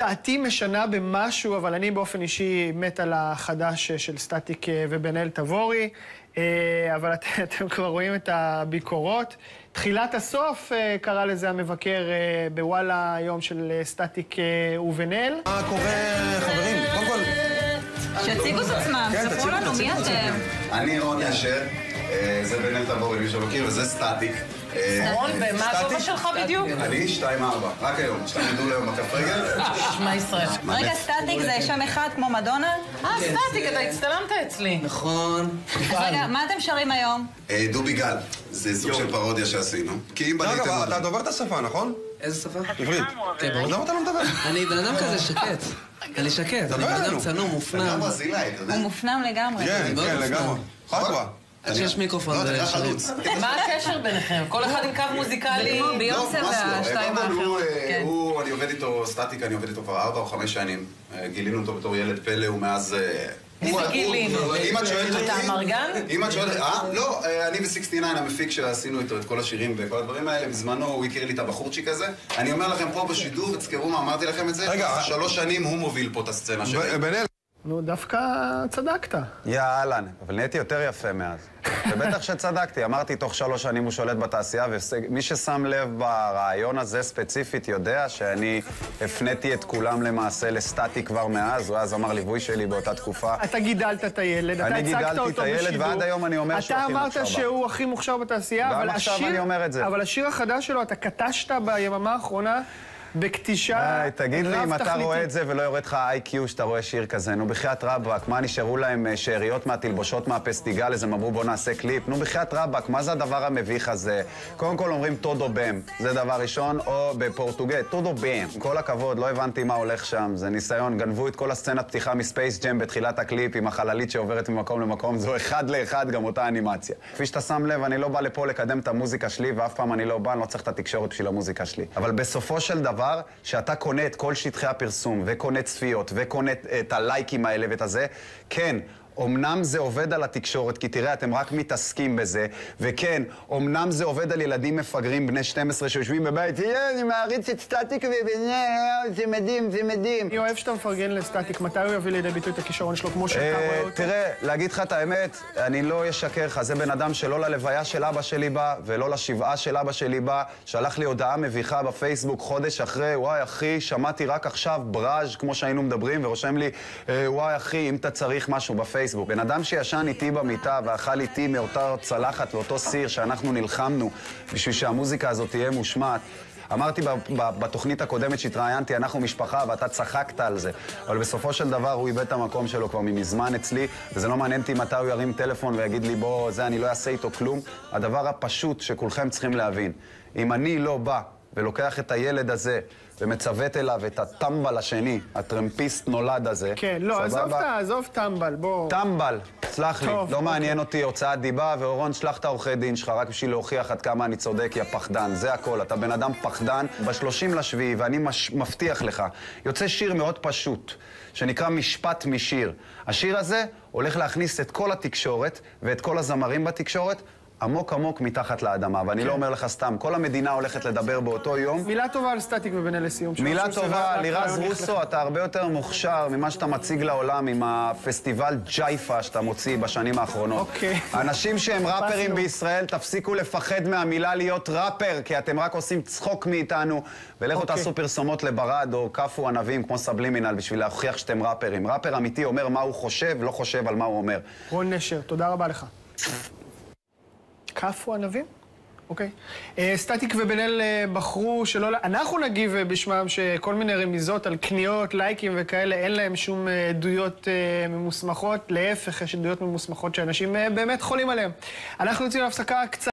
דעתי משנה במשהו, אבל אני באופן אישי מת על החדש של סטטיק ובן אל תבורי, אבל אתם כבר רואים את הביקורות. תחילת הסוף קרא לזה המבקר בוואלה היום של סטטיק ובן אל. מה קורה, חברים? קודם כל... שיציגו את עצמם, ספרו לנו, מי אתם? אני רון אשר, זה בן אל תבורי, מי שמכיר, וזה סטטיק. רון, ומה הגובה שלך בדיוק? אני 2.4, רק היום, 2 גדול היום בכף רגל. שמע ישראל. רגע, סטטיק זה שם אחד כמו מדונה? סטטיק, אתה הצטלמת אצלי. נכון. רגע, מה אתם שרים היום? דובי גל, זה סוג של פרודיה שעשינו. כי אם בניתם... אגב, אתה דובר את השפה, נכון? איזה שפה? עברית. כן, ברור. למה אתה לא מדבר? אני בן אדם כזה שקט. אני שקט, אני בן אדם צנום, אתה מופנם. גם ברזילאי, אתה יודע? הוא מופנם לגמרי. כן, מאוד כן, מופנם. לגמרי. חכווה. עד שיש מיקרופון לא, אתה נראה ושרים. חלוץ. מה הקשר ביניכם? כל אחד עם קו מוזיקלי? ביונסה והשתיים האחרות. אני עובד איתו, סטטיק, אני עובד איתו כבר 4 או 5 שנים. גילינו אותו בתור ילד פלא, הוא מאז... מי זה גילינו? אם את שואלת אותי... אתה אמרגן? אם את שואלת... לא, אני ו-69 המפיק שעשינו איתו את כל השירים וכל הדברים האלה, בזמנו הוא הכיר לי את הבחורצ'יק הזה. אני אומר לכם פה בשידור, ותזכרו מה אמרתי לכם את זה, 3 שנים הוא מוביל פה את הסצנה שלי. בן אל. נו, דווקא צדקת. יאללה, אבל נהייתי יותר יפה מאז. ובטח שצדקתי, אמרתי, תוך 3 שנים הוא שולט בתעשייה, ומי ששם לב ברעיון הזה ספציפית יודע שאני הפניתי את כולם למעשה לסטטיק כבר מאז, הוא אז אמר ליווי שלי באותה תקופה. אתה גידלת את הילד, אתה הצגת אותו בשידור. אני גידלתי את הילד, ועד היום אני אומר שהוא הכי מוכשר. אתה אמרת שהוא הכי מוכשר בתעשייה, גם עכשיו אני אומר את זה. אבל השיר החדש שלו, אתה קטשת ביממה האחרונה בקטישה תגיד לי אם אתה רואה את זה ולא יורד לך איי-קיו שאתה רואה שיר כזה, נו בחייאת רבאק, מה נשארו להם שאריות מהתלבושות מהפסטיגל, אז הם אמרו בוא נעשה קליפ, נו בחייאת רבאק, מה זה הדבר המביך הזה? קודם כל אומרים טודו בם, זה דבר ראשון, או בפורטוגט, טודו בם. עם כל הכבוד, לא הבנתי מה הולך שם, זה ניסיון, גנבו את כל הסצנת פתיחה מספייס ג'ם בתחילת הקליפ עם החללית שעוברת ממקום למקום, זו 1 ל-1 גם אותה אנימציה. כפי שאתה שם לב, אני לא בא לפה לקדם את המוזיקה שלי, ואף פעם אני לא בא, אני לא צריך את התקשורת בשביל המוזיקה שלי. אבל בסופו של דבר, שאתה קונה את כל שטחי הפרסום, וקונה צפיות, וקונה את הלייקים האלה ואת הזה, כן, אמנם זה עובד על התקשורת, כי תראה, אתם רק מתעסקים בזה, וכן, אמנם זה עובד על ילדים מפגרים בני 12 שיושבים בבית, אני מעריץ את סטטיק זה מדהים, זה מדהים. אני אוהב שאתה מפרגן לסטטיק, מתי הוא יביא לידי ביטוי את הכישרון שלו כמו שאתה רואה אותו? תראה, להגיד לך את האמת, אני לא אשקר לך, זה בן אדם שלא ללוויה של אבא שלי בא, ולא לשבעה של אבא שלי בא, שלח לי הודעה מביכה בפייסבוק חודש אחרי, וואי אחי, שמעתי רק עכשיו בראז' כמו שהיינו מדברים, ורושם לי, וואי אחי, אם אתה צריך משהו בפייסבוק. בן אדם שישן איתי במיטה ואכל איתי מאותה צלחת לאותו סיר שאנחנו נלחמנו בשביל שהמוזיקה הזאת תהיה מושמעת. אמרתי בתוכנית הקודמת שהתראיינתי, אנחנו משפחה ואתה צחקת על זה. אבל בסופו של דבר הוא איבד את המקום שלו כבר מזמן אצלי, וזה לא מעניין אותי מתי הוא ירים טלפון ויגיד לי בוא, זה אני לא אעשה איתו כלום. הדבר הפשוט שכולכם צריכים להבין, אם אני לא בא ולוקח את הילד הזה ומצוות אליו את הטמבל השני, הטרמפיסט נולד הזה. כן, לא, עזוב טמבל, בוא... טמבל, סלח לי, לא מעניין אותי הוצאת דיבה, ואורון, שלח את העורכי דין שלך רק בשביל להוכיח עד כמה אני צודק, יא פחדן, זה הכל, אתה בן אדם פחדן. ב-30 לשביעי, ואני מבטיח לך, יוצא שיר מאוד פשוט, שנקרא משפט משיר. השיר הזה הולך להכניס את כל התקשורת ואת כל הזמרים בתקשורת, עמוק עמוק מתחת לאדמה, ואני לא אומר לך סתם, כל המדינה הולכת לדבר באותו יום. מילה טובה על סטטיק ובן אל לסיום. מילה טובה, לירז רוסו, אתה הרבה יותר מוכשר ממה שאתה מציג לעולם עם הפסטיבל ג'ייפה שאתה מוציא בשנים האחרונות. אוקיי. אנשים שהם ראפרים בישראל, תפסיקו לפחד מהמילה להיות ראפר, כי אתם רק עושים צחוק מאיתנו, ולכו תעשו פרסומות לברד או קפו ענבים כמו סבלימינל בשביל להוכיח שאתם ראפרים. ראפר אמיתי אומר מה הוא חושב, לא חושב על מה הוא אומר. רון נשר, תודה רבה לך. קפו ענבים? אוקיי. סטטיק ובן אל בחרו שלא... אנחנו נגיב בשמם שכל מיני רמיזות על קניות, לייקים וכאלה, אין להם שום עדויות ממוסמכות. להפך, יש עדויות ממוסמכות שאנשים באמת חולים עליהם. אנחנו יוצאים להפסקה קצת.